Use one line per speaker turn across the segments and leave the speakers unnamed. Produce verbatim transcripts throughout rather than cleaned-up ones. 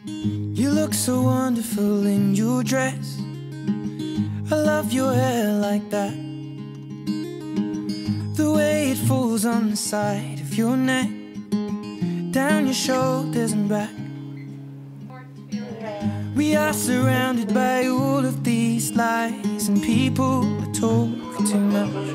You look so wonderful in your dress. I love your hair like that. The way it falls on the side of your neck, down your shoulders and back. We are surrounded by all of these lies, and people are talking too much.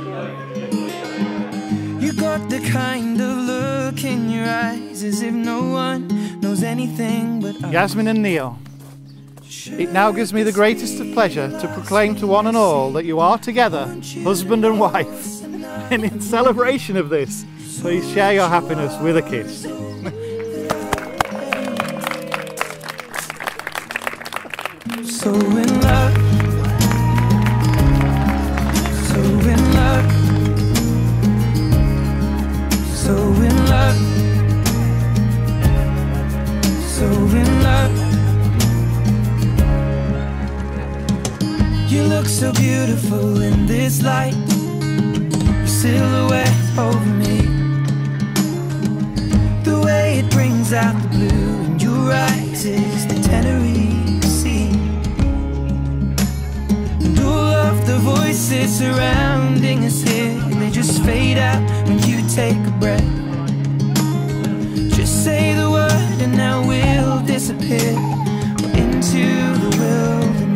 You got the kind of look in your eyes as if no one knows anything but us.
Yasmin and Neil, it now gives me the greatest of pleasure to proclaim to one and all that you are together, husband and wife. And in celebration of this, please share your happiness with a kiss.
So in love, so in love, so in love, so in love. You look so beautiful in this light, your silhouette over me. The way it brings out the blue in your eyes is the Tenerife Sea. And all of the voices surrounding us here, they just fade out when you take a breath. Just say the word and now we'll disappear into the wilderness.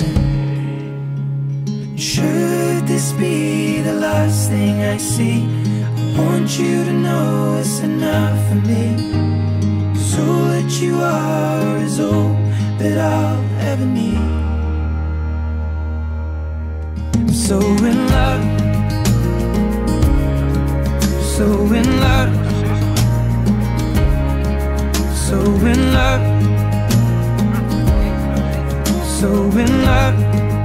Should this be the last thing I see, I want you to know it's enough for me. 'Cause all that you are is all that I'll ever need. I'm so in love, so in love, so in love, so in love.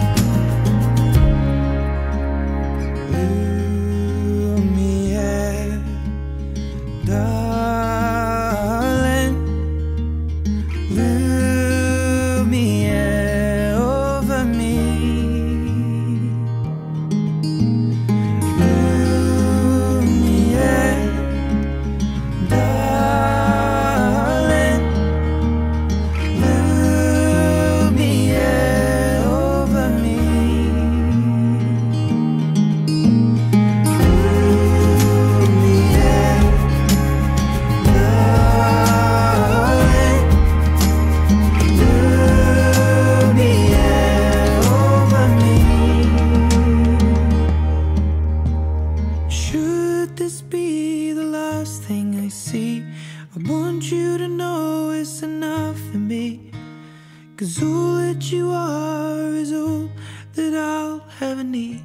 I want you to know it's enough for me. 'Cause all that you are is all that I'll ever need.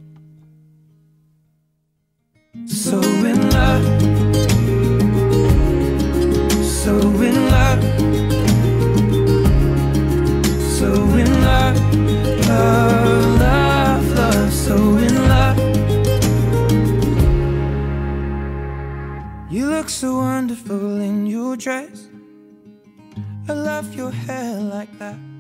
So in love, so in love, so in love, love, love, love, so in love. You look so wonderful in your dress. I love your hair like that.